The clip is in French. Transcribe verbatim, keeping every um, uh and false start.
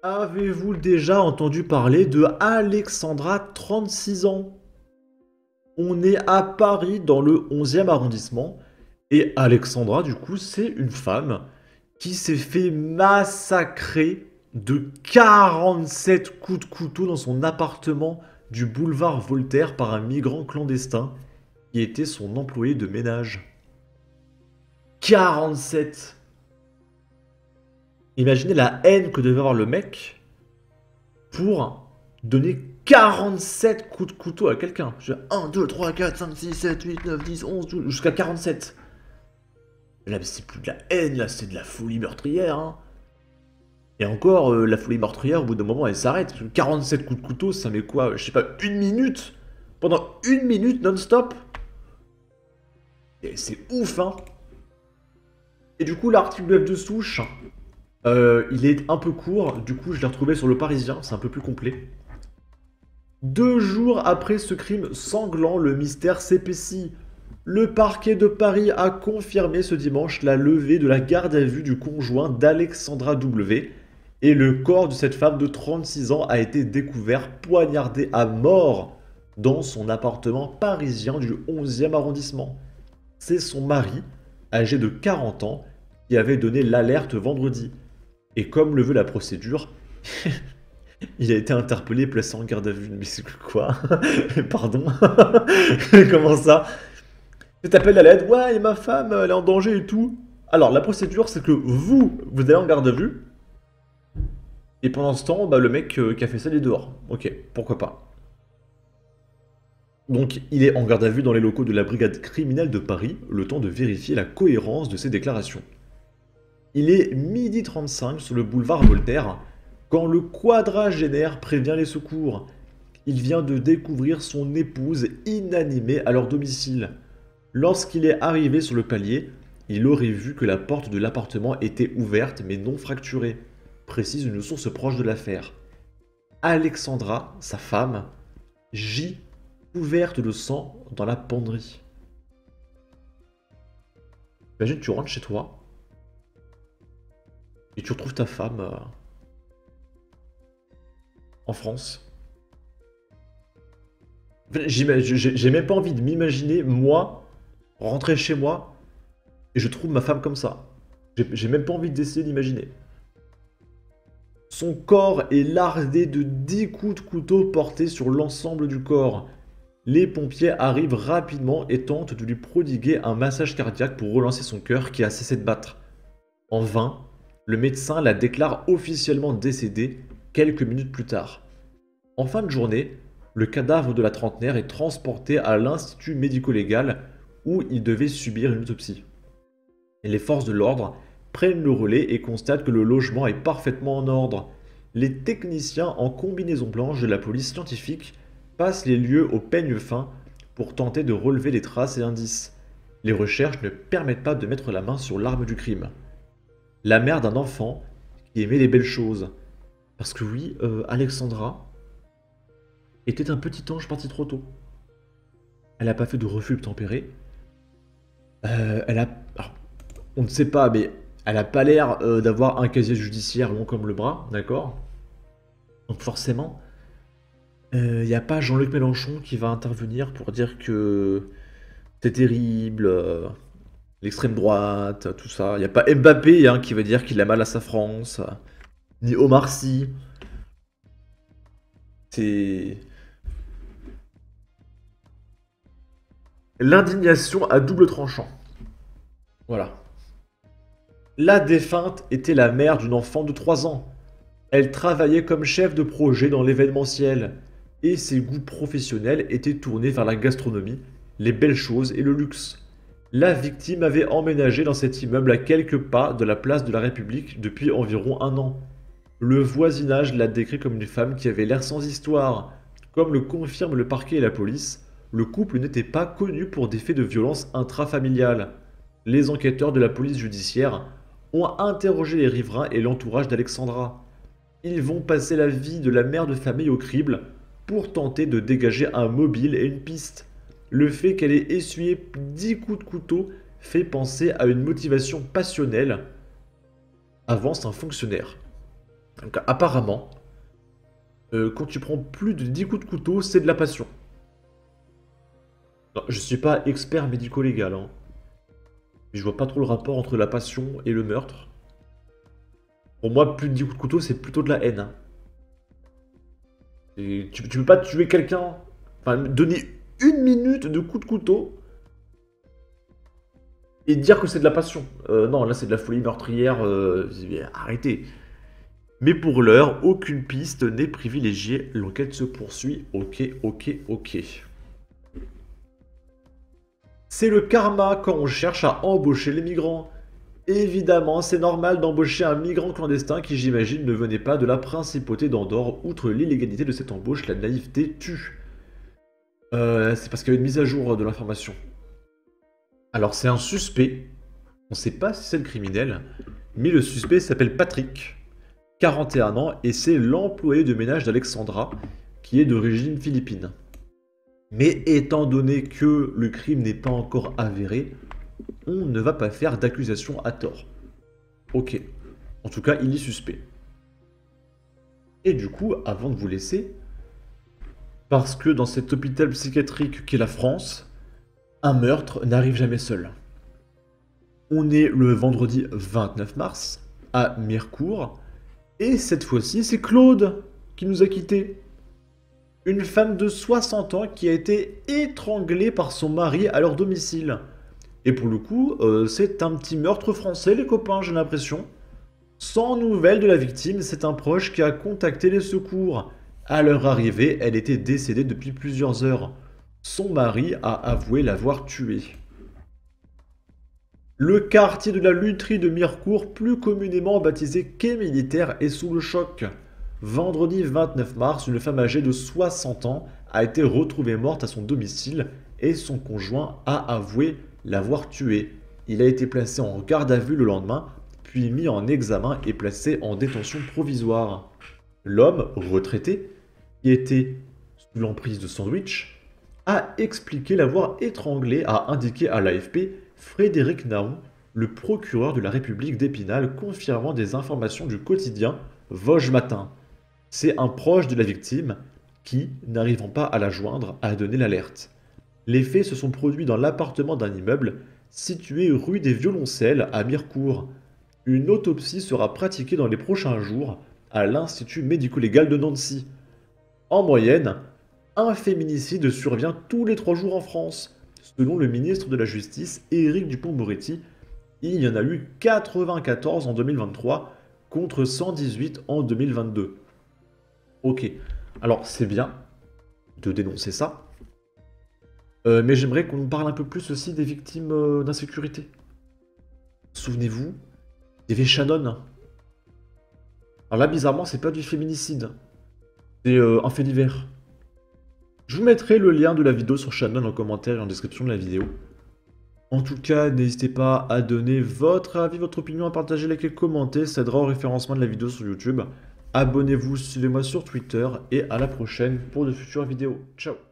Avez-vous déjà entendu parler de Alexandra, trente-six ans? On est à Paris dans le onzième arrondissement et Alexandra, du coup, c'est une femme qui s'est fait massacrer de quarante-sept coups de couteau dans son appartement du boulevard Voltaire par un migrant clandestin qui était son employé de ménage. quarante-sept. Imaginez la haine que devait avoir le mec pour donner quarante-sept coups de couteau à quelqu'un. un, deux, trois, quatre, cinq, six, sept, huit, neuf, dix, onze, douze, jusqu'à quarante-sept. Là, c'est plus de la haine, là, c'est de la folie meurtrière. Hein. Et encore, euh, la folie meurtrière, au bout d'un moment, elle s'arrête. quarante-sept coups de couteau, ça met quoi? Je sais pas, une minute? Pendant une minute non-stop? Et c'est ouf, hein. Et du coup, l'article de F de Souche, euh, il est un peu court. Du coup, je l'ai retrouvé sur Le Parisien, c'est un peu plus complet. Deux jours après ce crime sanglant, le mystère s'épaissit. Le parquet de Paris a confirmé ce dimanche la levée de la garde à vue du conjoint d'Alexandra W. Et le corps de cette femme de trente-six ans a été découvert poignardé à mort dans son appartement parisien du onzième arrondissement. C'est son mari, âgé de quarante ans, qui avait donné l'alerte vendredi. Et comme le veut la procédure, il a été interpellé et placé en garde à vue. Mais c'est quoi? Pardon. Comment ça? Tu t'appelles à l'aide, ouais, et ma femme, elle est en danger et tout. Alors, la procédure, c'est que vous, vous allez en garde à vue. Et pendant ce temps, bah, le mec euh, qui a fait ça, il est dehors. Ok, pourquoi pas. Donc, il est en garde à vue dans les locaux de la brigade criminelle de Paris, le temps de vérifier la cohérence de ses déclarations. Il est midi trente-cinq sur le boulevard Voltaire, quand le quadragénaire prévient les secours. Il vient de découvrir son épouse inanimée à leur domicile. Lorsqu'il est arrivé sur le palier, il aurait vu que la porte de l'appartement était ouverte mais non fracturée, précise une source proche de l'affaire. Alexandra, sa femme, gît couverte de sang dans la penderie. Imagine, tu rentres chez toi et tu retrouves ta femme euh, en France. J'ai même pas envie de m'imaginer, moi, rentrer chez moi et je trouve ma femme comme ça. J'ai même pas envie d'essayer d'imaginer. Son corps est lardé de dix coups de couteau portés sur l'ensemble du corps. Les pompiers arrivent rapidement et tentent de lui prodiguer un massage cardiaque pour relancer son cœur qui a cessé de battre. En vain, le médecin la déclare officiellement décédée quelques minutes plus tard. En fin de journée, le cadavre de la trentenaire est transporté à l'Institut médico-légal où il devait subir une autopsie. Et les forces de l'ordre prennent le relais et constatent que le logement est parfaitement en ordre. Les techniciens en combinaison blanche de la police scientifique passent les lieux au peigne fin pour tenter de relever les traces et indices. Les recherches ne permettent pas de mettre la main sur l'arme du crime. La mère d'un enfant qui aimait les belles choses. Parce que oui, euh, Alexandra était un petit ange parti trop tôt. Elle n'a pas fait de refus tempéré. Euh, elle a... Alors, on ne sait pas, mais elle n'a pas l'air euh, d'avoir un casier judiciaire long comme le bras, d'accord? Donc forcément, il euh, n'y a pas Jean-Luc Mélenchon qui va intervenir pour dire que c'est terrible, euh, l'extrême droite, tout ça. Il n'y a pas Mbappé hein, qui va dire qu'il a mal à sa France, ni Omar Sy. C'est... L'indignation à double tranchant. Voilà. La défunte était la mère d'une enfant de trois ans. Elle travaillait comme chef de projet dans l'événementiel et ses goûts professionnels étaient tournés vers la gastronomie, les belles choses et le luxe. La victime avait emménagé dans cet immeuble à quelques pas de la place de la République depuis environ un an. Le voisinage l'a décrit comme une femme qui avait l'air sans histoire. Comme le confirment le parquet et la police, le couple n'était pas connu pour des faits de violence intrafamiliale. Les enquêteurs de la police judiciaire ont interrogé les riverains et l'entourage d'Alexandra. Ils vont passer la vie de la mère de famille au crible pour tenter de dégager un mobile et une piste. Le fait qu'elle ait essuyé dix coups de couteau fait penser à une motivation passionnelle, avance un fonctionnaire. Donc apparemment, euh, quand tu prends plus de dix coups de couteau, c'est de la passion. Non, je suis pas expert médico-légal, hein. Mais je vois pas trop le rapport entre la passion et le meurtre. Pour moi, plus de dix coups de couteau, c'est plutôt de la haine, hein. Et tu, tu peux pas tuer quelqu'un, enfin donner une minute de coup de couteau et dire que c'est de la passion. Euh, non, là c'est de la folie meurtrière, euh, arrêtez. Mais pour l'heure, aucune piste n'est privilégiée, l'enquête se poursuit, ok, ok, ok. C'est le karma quand on cherche à embaucher les migrants. Évidemment, c'est normal d'embaucher un migrant clandestin qui, j'imagine, ne venait pas de la principauté d'Andorre. Outre l'illégalité de cette embauche, la naïveté tue. Euh, c'est parce qu'il y a une mise à jour de l'information. Alors, c'est un suspect. On ne sait pas si c'est le criminel, mais le suspect s'appelle Patrick, quarante et un ans, et c'est l'employé de ménage d'Alexandra, qui est d'origine philippine. Mais étant donné que le crime n'est pas encore avéré, on ne va pas faire d'accusation à tort. Ok. En tout cas, il est suspect. Et du coup, avant de vous laisser, parce que dans cet hôpital psychiatrique qu'est la France, un meurtre n'arrive jamais seul. On est le vendredi vingt-neuf mars, à Mirecourt, et cette fois-ci, c'est Claude qui nous a quittés. Une femme de soixante ans qui a été étranglée par son mari à leur domicile. Et pour le coup, euh, c'est un petit meurtre français, les copains, j'ai l'impression. Sans nouvelles de la victime, c'est un proche qui a contacté les secours. À leur arrivée, elle était décédée depuis plusieurs heures. Son mari a avoué l'avoir tuée. Le quartier de la Lutherie de Mirecourt, plus communément baptisé quai militaire, est sous le choc. Vendredi vingt-neuf mars, une femme âgée de soixante ans a été retrouvée morte à son domicile et son conjoint a avoué l'avoir tuée. Il a été placé en garde à vue le lendemain, puis mis en examen et placé en détention provisoire. L'homme, retraité, qui était sous l'emprise de sandwich, a expliqué l'avoir étranglé, a indiqué à l'A F P Frédéric Naon, le procureur de la République d'Épinal, confirmant des informations du quotidien Vosges Matin. C'est un proche de la victime qui, n'arrivant pas à la joindre, a donné l'alerte. Les faits se sont produits dans l'appartement d'un immeuble situé rue des Violoncelles à Mirecourt. Une autopsie sera pratiquée dans les prochains jours à l'Institut médico-légal de Nancy. En moyenne, un féminicide survient tous les trois jours en France. Selon le ministre de la Justice, Éric Dupond-Moretti, il y en a eu quatre-vingt-quatorze en deux mille vingt-trois contre cent dix-huit en deux mille vingt-deux. Ok, alors c'est bien de dénoncer ça, euh, mais j'aimerais qu'on parle un peu plus aussi des victimes euh, d'insécurité. Souvenez-vous, il y avait Shannon. Alors là, bizarrement, c'est pas du féminicide, c'est euh, un fait divers. Je vous mettrai le lien de la vidéo sur Shannon en commentaire et en description de la vidéo. En tout cas, n'hésitez pas à donner votre avis, votre opinion, à partager, liker, commenter, ça aidera au référencement de la vidéo sur YouTube. Abonnez-vous, suivez-moi sur Twitter et à la prochaine pour de futures vidéos. Ciao!